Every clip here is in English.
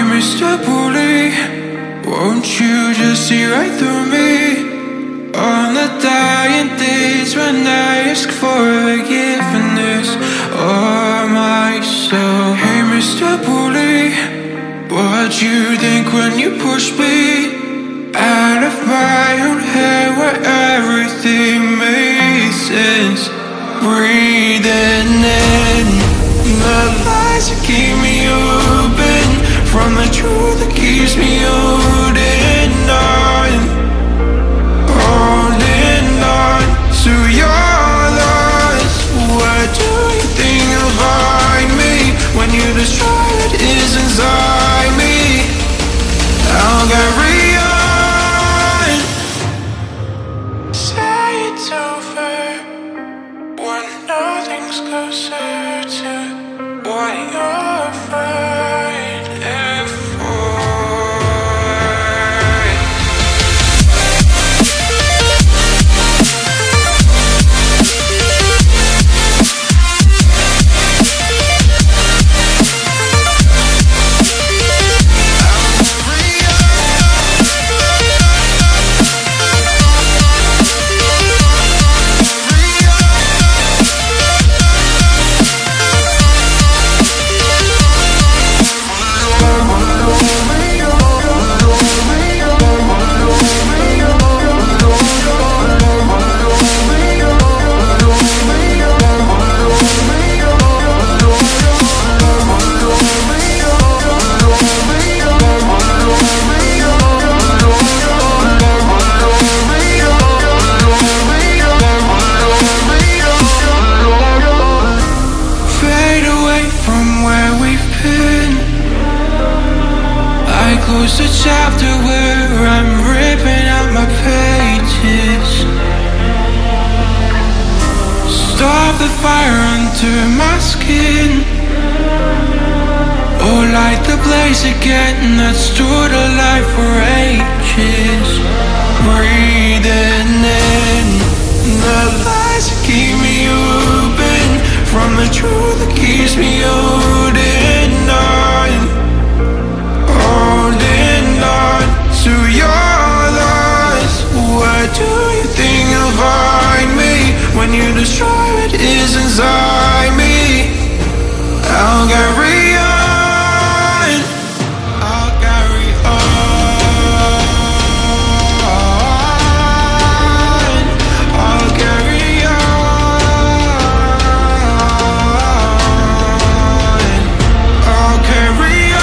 Mr. Bully, won't you just see right through me? On the dying days when I ask for forgiveness or myself. Hey Mr. Bully, what'd you think when you pushed me out of my own head where everything made sense? Breathing in the lies that keep me open from the truth that keeps me holding on, holding on to your loss. What do you think you'll find me when you destroy what is inside me? I'll carry on. Say it's over when nothing's closer to what you're fighting for. Close the chapter where I'm ripping out my pages. Stop the fire under my skin, or light the blaze again that stood alive for ages. Breathing in the lies that keep me open from the truth that keeps me holding on, holding on to your loss. What do you think you'll find me when you destroy what is inside me? I'll carry on, I'll carry on, I'll carry on, I'll carry on.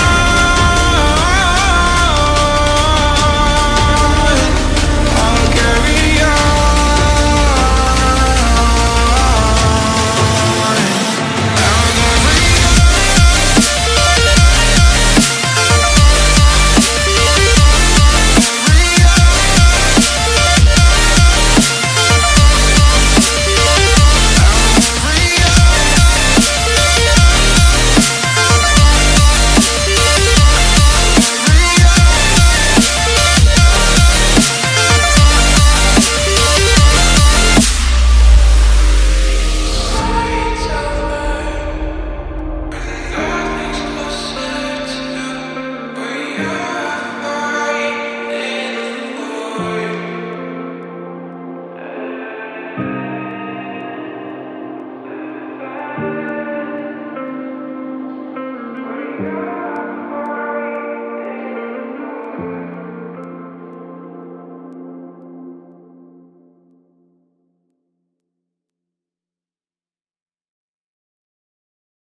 Yeah.